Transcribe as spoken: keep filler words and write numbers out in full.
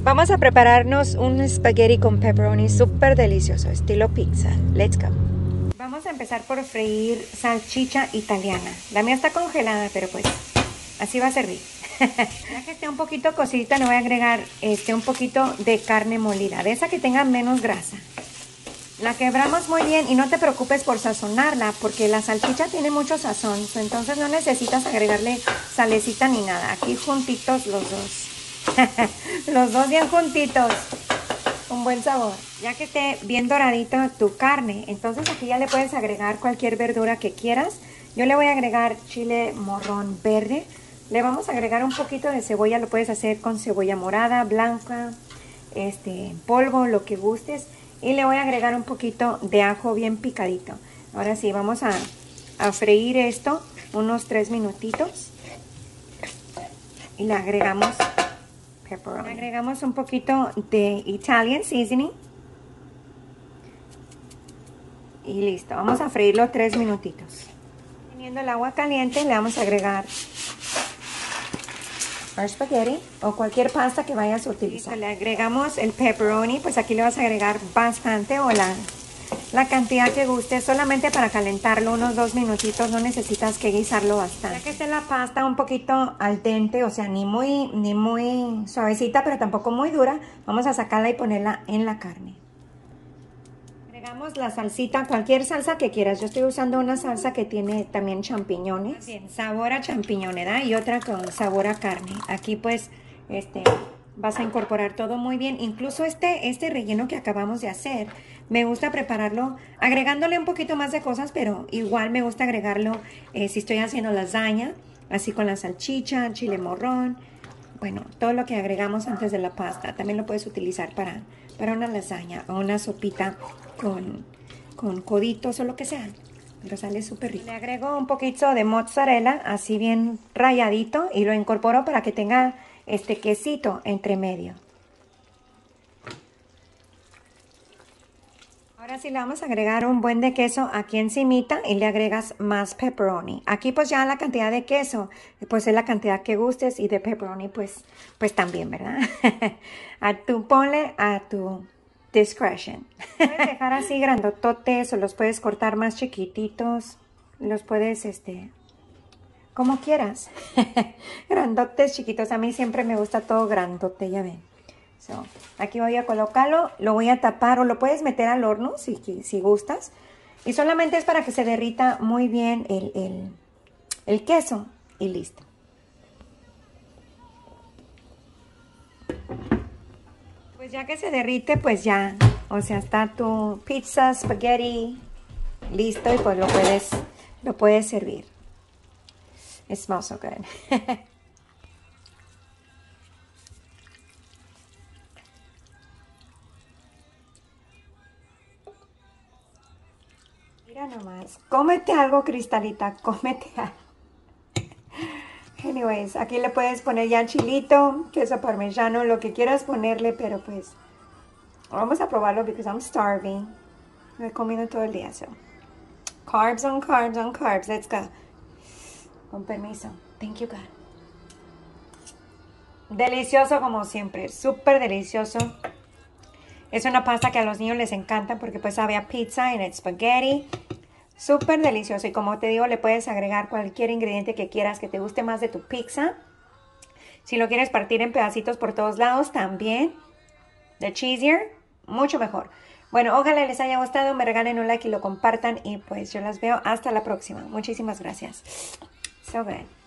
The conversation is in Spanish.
Vamos a prepararnos un spaghetti con pepperoni súper delicioso, estilo pizza. Let's go. Vamos a empezar por freír salchicha italiana. La mía está congelada, pero pues así va a servir. Ya que esté un poquito cocidita, le voy a agregar este, un poquito de carne molida, de esa que tenga menos grasa. La quebramos muy bien y no te preocupes por sazonarla, porque la salchicha tiene mucho sazón, entonces no necesitas agregarle salecita ni nada. Aquí juntitos los dos. Los dos bien juntitos, con buen sabor. Ya que esté bien doradito tu carne, entonces aquí ya le puedes agregar cualquier verdura que quieras. Yo le voy a agregar chile morrón verde. Le vamos a agregar un poquito de cebolla, lo puedes hacer con cebolla morada, blanca, este, polvo, lo que gustes. Y le voy a agregar un poquito de ajo bien picadito. Ahora sí, vamos a, a freír esto unos tres minutitos. Y le agregamos pepperoni. Le agregamos un poquito de Italian seasoning. Y listo, vamos a freírlo tres minutitos. Teniendo el agua caliente, le vamos a agregar our spaghetti o cualquier pasta que vayas a utilizar. Listo, le agregamos el pepperoni, pues aquí le vas a agregar bastante o la, la cantidad que guste, solamente para calentarlo unos dos minutitos, no necesitas que guisarlo bastante. Ya que esté la pasta un poquito al dente, o sea, ni muy, ni muy suavecita, pero tampoco muy dura, vamos a sacarla y ponerla en la carne. Agregamos la salsita, cualquier salsa que quieras. Yo estoy usando una salsa que tiene también champiñones. Bien, sabor a champiñón, ¿verdad? Y otra con sabor a carne. Aquí pues este, vas a incorporar todo muy bien. Incluso este, este relleno que acabamos de hacer, me gusta prepararlo agregándole un poquito más de cosas, pero igual me gusta agregarlo eh, si estoy haciendo lasaña, así con la salchicha, chile morrón. Bueno, todo lo que agregamos antes de la pasta, también lo puedes utilizar para, para una lasaña o una sopita con, con coditos o lo que sea. Pero sale súper rico. Le agrego un poquito de mozzarella, así bien rayadito, y lo incorporo para que tenga este quesito entre medio. Ahora sí le vamos a agregar un buen de queso aquí encimita y le agregas más pepperoni. Aquí pues ya la cantidad de queso, pues es la cantidad que gustes, y de pepperoni pues, pues también, ¿verdad? A tu, ponle a tu discretion. Puedes dejar así grandototes o los puedes cortar más chiquititos. Los puedes, este, como quieras. Grandotes, chiquitos. A mí siempre me gusta todo grandote, ya ven. So, aquí voy a colocarlo, lo voy a tapar o lo puedes meter al horno si, si gustas. Y solamente es para que se derrita muy bien el, el, el queso y listo. Pues ya que se derrite, pues ya, o sea, está tu pizza, spaghetti listo y pues lo puedes, lo puedes servir. It smells so good. Mira nomás, cómete algo, Cristalita, cómete algo. Anyways, aquí le puedes poner ya chilito, queso parmesano, lo que quieras ponerle, pero pues vamos a probarlo because I'm starving. Me he comido todo el día, so. Carbs on carbs on carbs, let's go. Con permiso, thank you God. Delicioso como siempre, súper delicioso. Es una pasta que a los niños les encanta porque pues sabe a pizza en el spaghetti. Súper delicioso, y como te digo, le puedes agregar cualquier ingrediente que quieras que te guste más de tu pizza. Si lo quieres partir en pedacitos por todos lados también, the cheesier, mucho mejor. Bueno, ojalá les haya gustado, me regalen un like y lo compartan, y pues yo las veo hasta la próxima. Muchísimas gracias. So good.